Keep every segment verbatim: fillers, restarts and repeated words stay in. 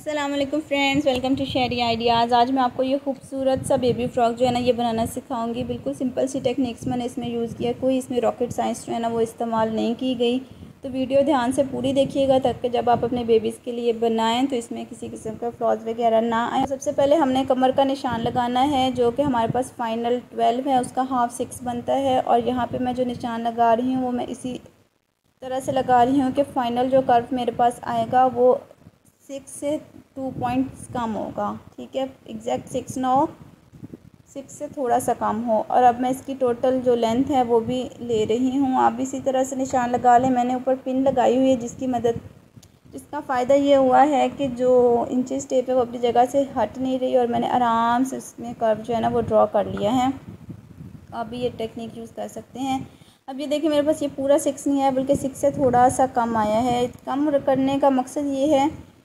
अस्सलाम वालेकुम friends, welcome to Sheri ideas. आज मैं आपको ये खूबसूरत सा बेबी फ़्रॉक जो है ना ये बनाना सिखाऊंगी। बिल्कुल सिंपल सी टेक्निक्स मैंने इसमें यूज़ किया, कोई इसमें रॉकेट साइंस जो है ना वो इस्तेमाल नहीं की गई। तो वीडियो ध्यान से पूरी देखिएगा ताकि जब आप अपने बेबीज़ के लिए बनाएं तो इसमें किसी किस्म का फ्लॉज वगैरह ना आए। सबसे पहले हमने कमर का निशान लगाना है, जो कि हमारे पास फ़ाइनल ट्वेल्व है, उसका हाफ सिक्स बनता है। और यहाँ पर मैं जो निशान लगा रही हूँ वो मैं इसी तरह से लगा रही हूँ कि फ़ाइनल जो कर्व मेरे पास आएगा वो सिक्स से टू पॉइंट्स कम होगा। ठीक है, एग्जैक्ट सिक्स ना हो, सिक्स से थोड़ा सा कम हो। और अब मैं इसकी टोटल जो लेंथ है वो भी ले रही हूँ। आप इसी तरह से निशान लगा लें। मैंने ऊपर पिन लगाई हुई है जिसकी मदद जिसका फ़ायदा ये हुआ है कि जो इंचेस टेप है वो अपनी जगह से हट नहीं रही और मैंने आराम से इसमें कर्व जो है ना वो ड्रॉ कर लिया है। आप भी ये टेक्निक यूज़ कर सकते हैं। अब ये देखिए मेरे पास ये पूरा सिक्स नहीं है बल्कि सिक्स से थोड़ा सा कम आया है। कम करने का मकसद ये है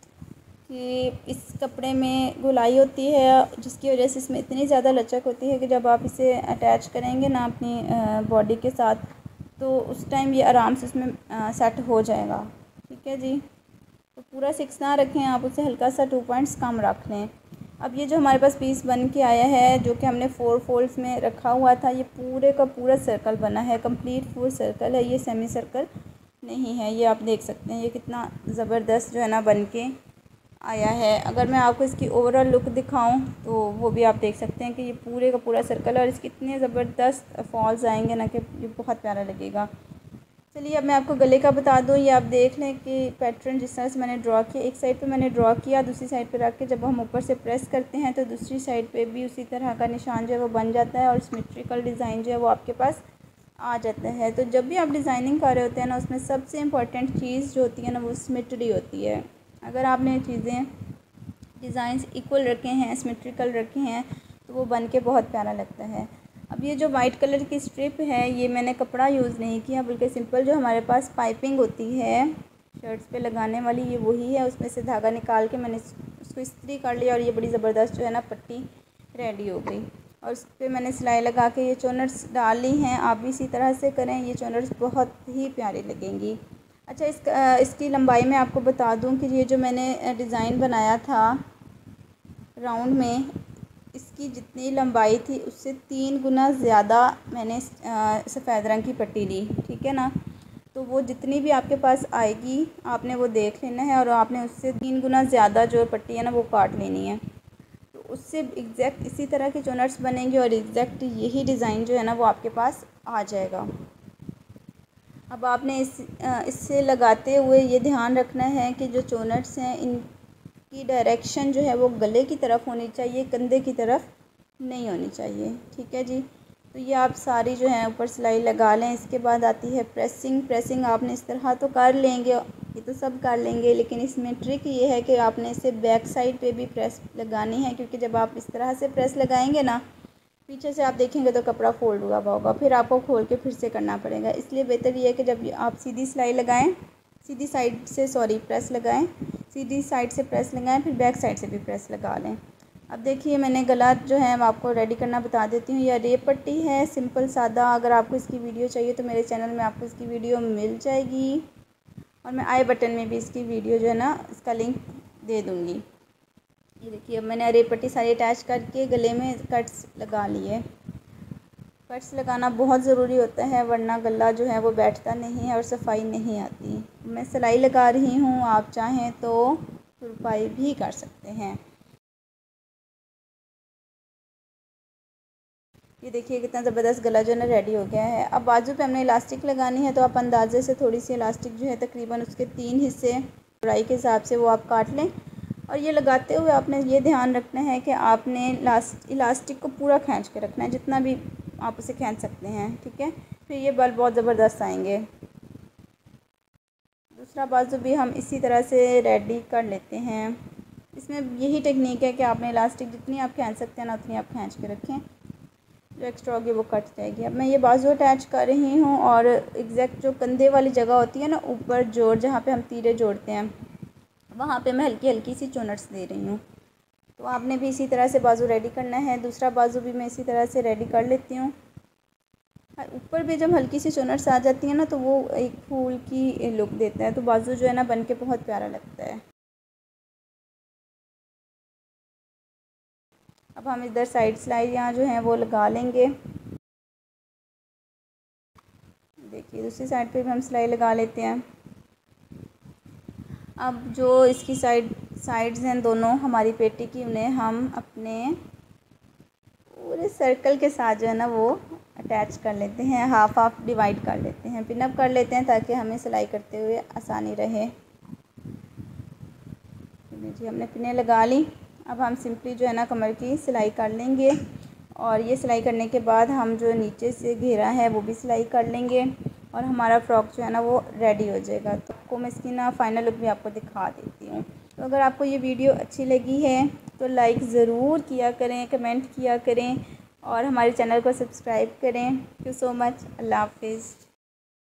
कि इस कपड़े में गोलाई होती है जिसकी वजह से इसमें इतनी ज़्यादा लचक होती है कि जब आप इसे अटैच करेंगे ना अपनी बॉडी के साथ तो उस टाइम ये आराम से इसमें सेट हो जाएगा। ठीक है जी, तो पूरा सिक्स ना रखें आप, उसे हल्का सा टू पॉइंट्स कम रख लें। अब ये जो हमारे पास पीस बन के आया है जो कि हमने फोर फोल्ड्स में रखा हुआ था, ये पूरे का पूरा सर्कल बना है, कंप्लीट फुल सर्कल है, ये सेमी सर्कल नहीं है। ये आप देख सकते हैं ये कितना ज़बरदस्त जो है ना बन के आया है। अगर मैं आपको इसकी ओवरऑल लुक दिखाऊं तो वो भी आप देख सकते हैं कि ये पूरे का पूरा सर्कल और इसके इतने ज़बरदस्त फॉल्स आएंगे ना कि ये बहुत प्यारा लगेगा। चलिए अब मैं आपको गले का बता दूं। ये आप देख लें कि पैटर्न जिस तरह से मैंने ड्रॉ किया, एक साइड पे मैंने ड्रॉ किया, दूसरी साइड पे रख के जब हम ऊपर से प्रेस करते हैं तो दूसरी साइड पे भी उसी तरह का निशान जो है वो बन जाता है और सिमेट्रिकल डिज़ाइन जो है वो आपके पास आ जाता है। तो जब भी आप डिज़ाइनिंग कर रहे होते हैं ना उसमें सबसे इम्पॉर्टेंट चीज़ जो होती है ना वो सिमेट्री होती है। अगर आपने चीज़ें डिज़ाइंस इक्वल रखे हैं, सिमेट्रिकल रखे हैं तो वो बन के बहुत प्यारा लगता है। अब ये जो वाइट कलर की स्ट्रिप है ये मैंने कपड़ा यूज़ नहीं किया बल्कि सिंपल जो हमारे पास पाइपिंग होती है शर्ट्स पे लगाने वाली ये वही है, उसमें से धागा निकाल के मैंने उसको इस्त्री कर लिया और ये बड़ी ज़बरदस्त जो है ना पट्टी रेडी हो गई। और उस पर मैंने सिलाई लगा के ये चोनर्स डाल ली हैं। आप भी इसी तरह से करें, ये चोनर्स बहुत ही प्यारी लगेंगी। अच्छा, इस इसकी लंबाई में आपको बता दूं कि ये जो मैंने डिज़ाइन बनाया था राउंड में, इसकी जितनी लंबाई थी उससे तीन गुना ज़्यादा मैंने सफ़ेद रंग की पट्टी ली। ठीक है ना, तो वो जितनी भी आपके पास आएगी आपने वो देख लेना है और आपने उससे तीन गुना ज़्यादा जो पट्टी है ना वो काट लेनी है। तो उससे एग्जैक्ट इसी तरह के चोनर्स बनेंगे और एग्जैक्ट यही डिज़ाइन जो है ना वो आपके पास आ जाएगा। अब आपने इस इससे लगाते हुए ये ध्यान रखना है कि जो चोनट्स हैं इनकी डायरेक्शन जो है वो गले की तरफ होनी चाहिए, कंधे की तरफ नहीं होनी चाहिए। ठीक है जी, तो ये आप सारी जो है ऊपर सिलाई लगा लें। इसके बाद आती है प्रेसिंग। प्रेसिंग आपने इस तरह तो कर लेंगे, ये तो सब कर लेंगे, लेकिन इसमें ट्रिक ये है कि आपने इसे बैक साइड पे भी प्रेस लगानी है, क्योंकि जब आप इस तरह से प्रेस लगाएंगे ना पीछे से आप देखेंगे तो कपड़ा फोल्ड हुआ होगा, फिर आपको खोल के फिर से करना पड़ेगा। इसलिए बेहतर ये है कि जब आप सीधी सिलाई लगाएं, सीधी साइड से सॉरी प्रेस लगाएं, सीधी साइड से प्रेस लगाएं, फिर बैक साइड से भी प्रेस लगा लें। अब देखिए मैंने गला जो है मैं आपको रेडी करना बता देती हूँ। यह रेप पट्टी है, सिंपल सादा। अगर आपको इसकी वीडियो चाहिए तो मेरे चैनल में आपको इसकी वीडियो मिल जाएगी और मैं आई बटन में भी इसकी वीडियो जो है ना इसका लिंक दे दूँगी। ये देखिए अब मैंने अरे पट्टी सारी अटैच करके गले में कट्स लगा लिए। कट्स लगाना बहुत ज़रूरी होता है वरना गला जो है वो बैठता नहीं है और सफाई नहीं आती। मैं सिलाई लगा रही हूँ, आप चाहें तो तुरपाई भी कर सकते हैं। ये देखिए कितना ज़बरदस्त गला जो है ना रेडी हो गया है। अब बाजू पे हमने इलास्टिक लगानी है तो आप अंदाजे से थोड़ी सी इलास्टिक जो है तकरीबन उसके तीन हिस्से चौड़ाई के हिसाब से वो आप काट लें। और ये लगाते हुए आपने ये ध्यान रखना है कि आपने लास्ट इलास्टिक को पूरा खींच के रखना है, जितना भी आप उसे खींच सकते हैं। ठीक है, फिर ये बल बहुत ज़बरदस्त आएंगे। दूसरा बाजू भी हम इसी तरह से रेडी कर लेते हैं। इसमें यही टेक्निक है कि आपने इलास्टिक जितनी आप खींच सकते हैं ना उतनी आप खींच के रखें, जो एक्स्ट्रा होगी वो कट जाएगी। अब मैं ये बाजू अटैच कर रही हूँ और एग्जैक्ट जो कंधे वाली जगह होती है ना ऊपर जोड़, जहाँ पे हम तीरे जोड़ते हैं, वहाँ पे मैं हल्की हल्की सी चोनट्स दे रही हूँ। तो आपने भी इसी तरह से बाजू रेडी करना है। दूसरा बाजू भी मैं इसी तरह से रेडी कर लेती हूँ। ऊपर भी जब हल्की सी चोनट्स आ जाती है ना तो वो एक फूल की लुक देता है, तो बाजू जो है ना बन के बहुत प्यारा लगता है। अब हम इधर साइड सिलाई यहाँ जो है वो लगा लेंगे। देखिए दूसरी साइड पे भी हम सिलाई लगा लेते हैं। अब जो इसकी साइड साइड्स हैं दोनों हमारी पेटी की, उन्हें हम अपने पूरे सर्कल के साथ जो है ना वो अटैच कर लेते हैं, हाफ हाफ डिवाइड कर लेते हैं, पिन अप कर लेते हैं ताकि हमें सिलाई करते हुए आसानी रहे। जी हमने पिनें लगा ली। अब हम सिंपली जो है ना कमर की सिलाई कर लेंगे और ये सिलाई करने के बाद हम जो नीचे से घेरा है वो भी सिलाई कर लेंगे और हमारा फ़्रॉक जो है ना वो रेडी हो जाएगा। तो आपको मैं इसकी ना फ़ाइनल लुक भी आपको दिखा देती हूँ। तो अगर आपको ये वीडियो अच्छी लगी है तो लाइक ज़रूर किया करें, कमेंट किया करें और हमारे चैनल को सब्सक्राइब करें। Thank you so much. अल्लाह हाफिज़।